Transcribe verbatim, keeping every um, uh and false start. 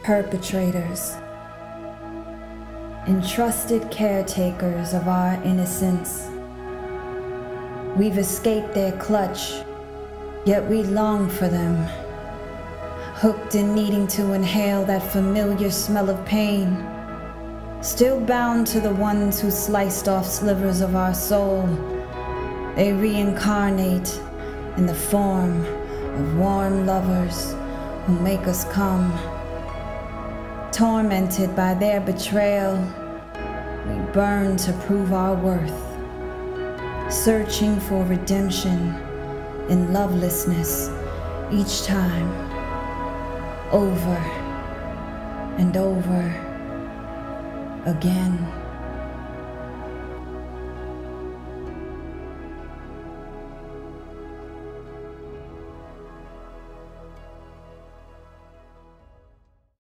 perpetrators, entrusted caretakers of our innocence. We've escaped their clutch, yet we long for them, hooked and needing to inhale that familiar smell of pain, still bound to the ones who sliced off slivers of our soul. They reincarnate in the form of warm lovers who make us come. Tormented by their betrayal, we burn to prove our worth, searching for redemption in lovelessness each time, over and over again.